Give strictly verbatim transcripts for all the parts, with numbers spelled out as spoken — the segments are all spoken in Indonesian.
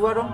dua dong.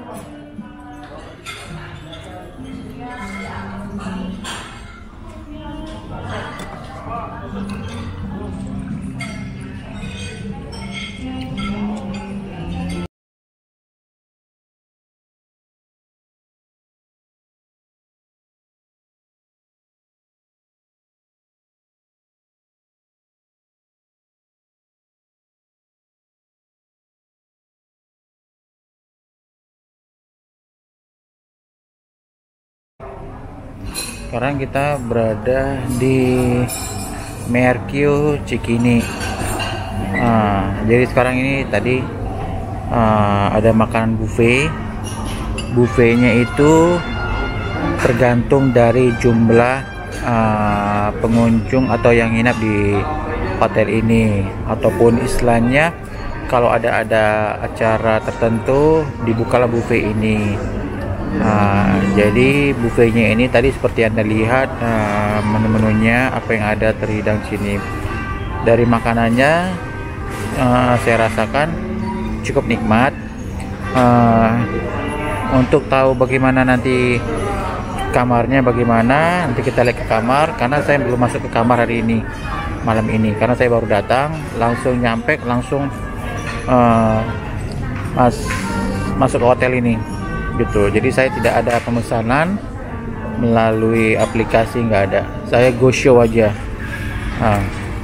Sekarang kita berada di Mercure Cikini. Nah, jadi sekarang ini tadi uh, ada makanan buffet. Buffetnya itu tergantung dari jumlah uh, pengunjung atau yang nginap di hotel ini, ataupun istilahnya kalau ada ada acara tertentu dibukalah buffet ini. Nah, jadi buffetnya ini tadi seperti Anda lihat, uh, menu-menunya apa yang ada terhidang sini. Dari makanannya uh, saya rasakan cukup nikmat. Uh, untuk tahu bagaimana nanti kamarnya bagaimana, nanti kita lihat ke kamar, karena saya belum masuk ke kamar hari ini, malam ini, karena saya baru datang, langsung nyampe, langsung uh, mas masuk ke hotel ini gitu. Jadi saya tidak ada pemesanan melalui aplikasi, nggak ada, saya go show aja. Nah,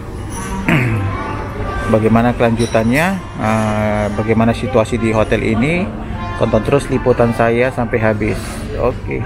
bagaimana kelanjutannya, uh, bagaimana situasi di hotel ini, tonton terus liputan saya sampai habis. Oke.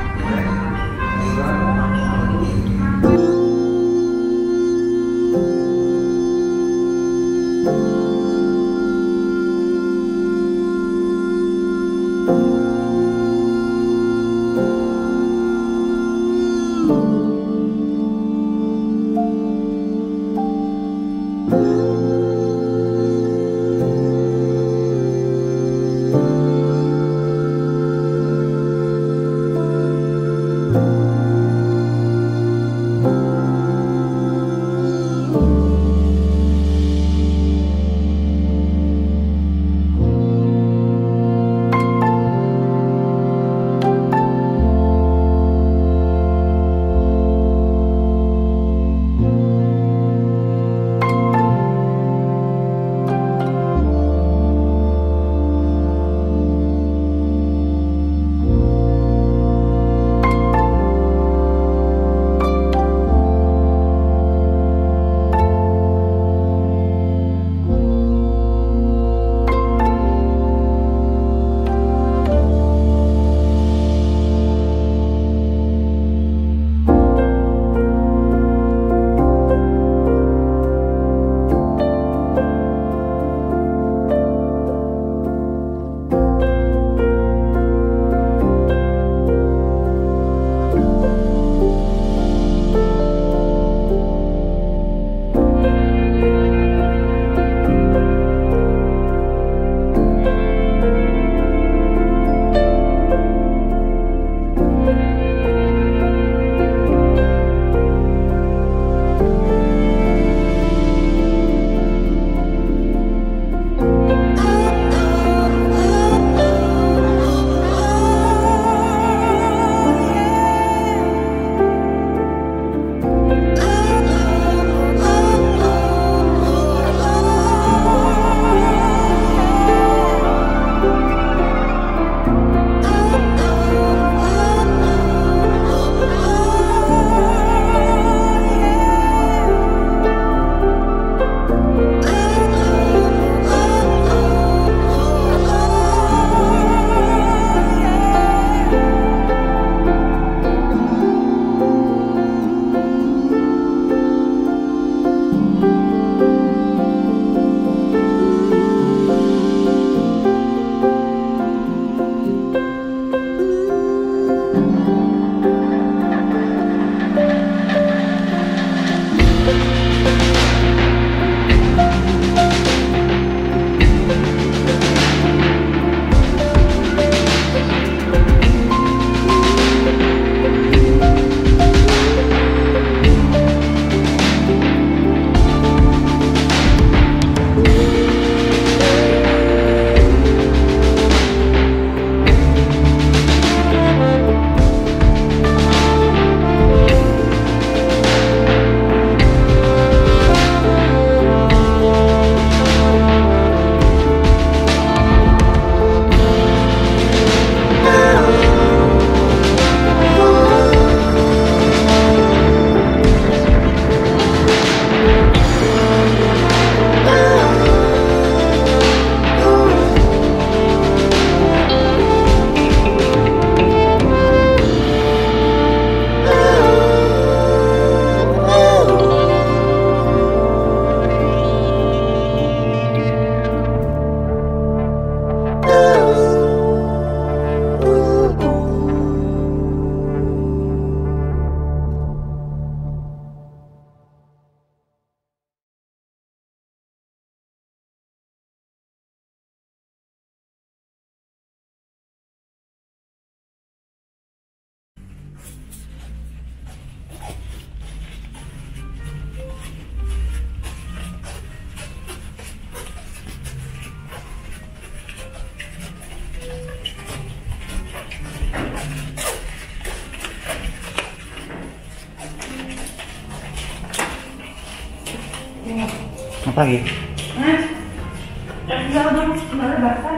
Apa lagi? Hah? Enggak dong, malah basah.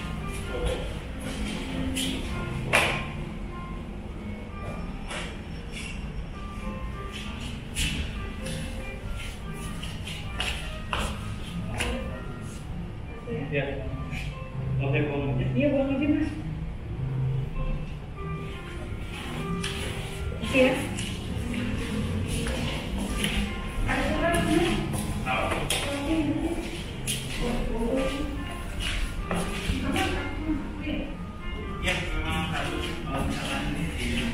Ya, oke, buang aja. Iya, buang aja, Mas. Oke ya. Ya, memang harus kalau misalkan ini.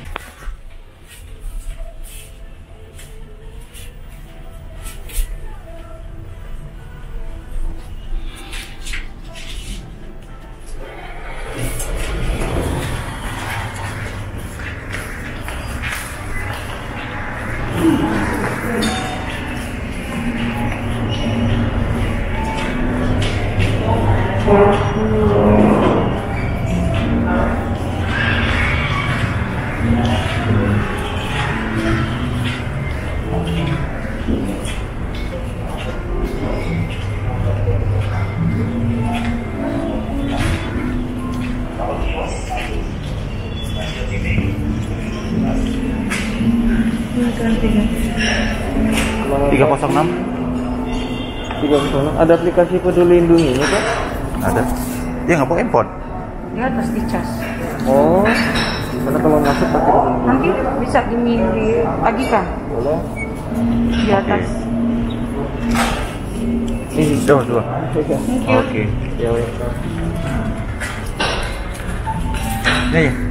tiga nol enam. tiga nol enam. Ada aplikasi Peduli Lindungi ini, Pak? Ada. Dia nggak pakai handphone. Di atas dicas. Oh, karena kalau masuk pakai Peduli Lindungi. Nanti bisa ditagihkan Boleh. di atas. Ini Dua, dua. Oke. Thank you. Oke. Ya, ya. Ini ya.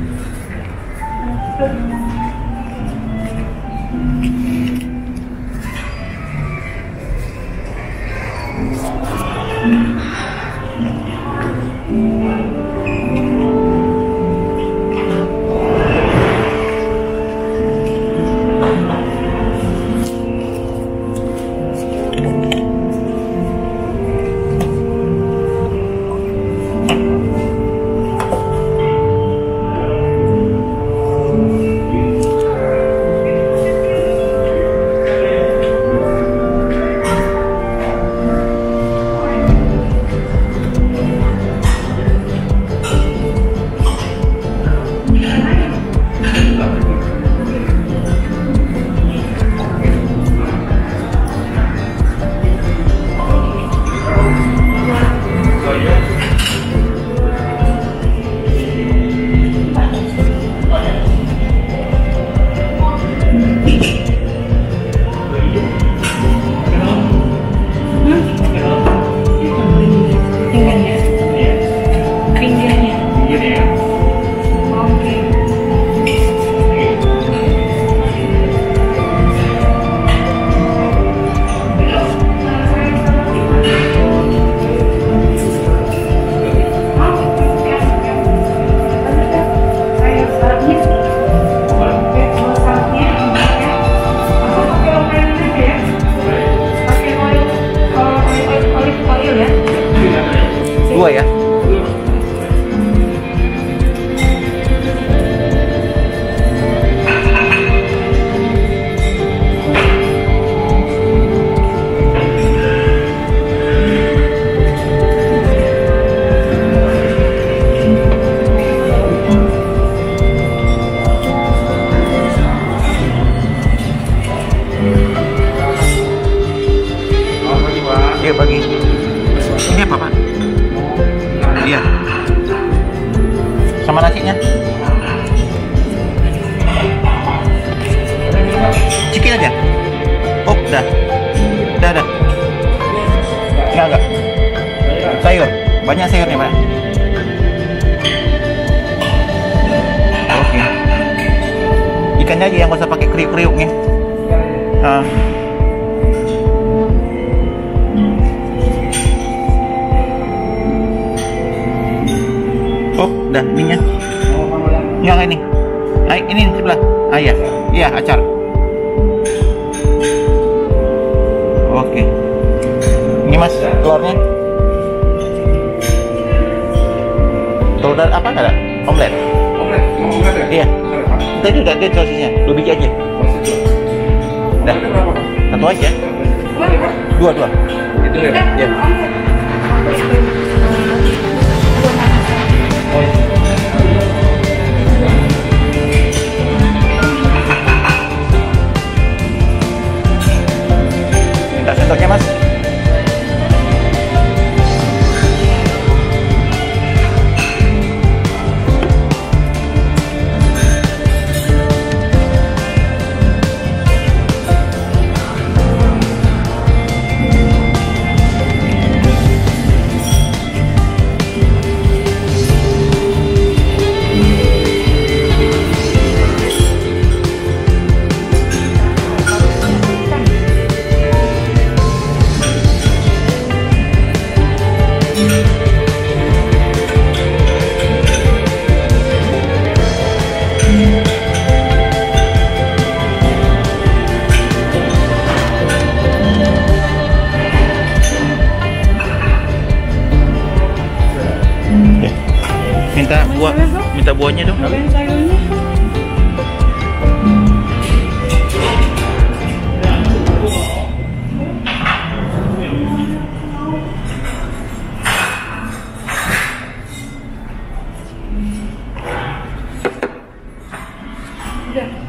Dua ya. Iya pagi. Ini apa Pak? Iya. Sama nasinya. Ciki aja. Oh, dah. Dah, dah. Enggak, enggak. Sayur. Banyak sayurnya, Pak. Oke. Ikannya aja yang nggak usah pakai kriuk-kriuknya. Ah. Oh, dah ininya. Yang ini. Ay, ini sebelah. Ah iya. Iya, acar. Oke. Ini Mas, telurnya. Telur dan apa ada? Omelet. Omelet, mau omelet ya? Iya. Tadi udah ada sosisnya. Dua biji aja. Dah. Satu aja. Dua, dua. Itu ya. Ya. Oh, iya. Minta sendoknya, Mas. Minta buah, minta buahnya dong. Udah.